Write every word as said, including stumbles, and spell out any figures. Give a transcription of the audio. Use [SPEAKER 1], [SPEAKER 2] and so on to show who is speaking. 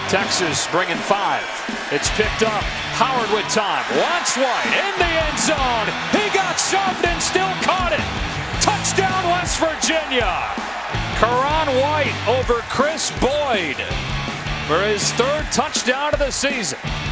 [SPEAKER 1] Texas bringing five. It's picked up. Howard with time. Wants White in the end zone. He got shoved and still caught it. Touchdown West Virginia. Karan White over Chris Boyd for his third touchdown of the season.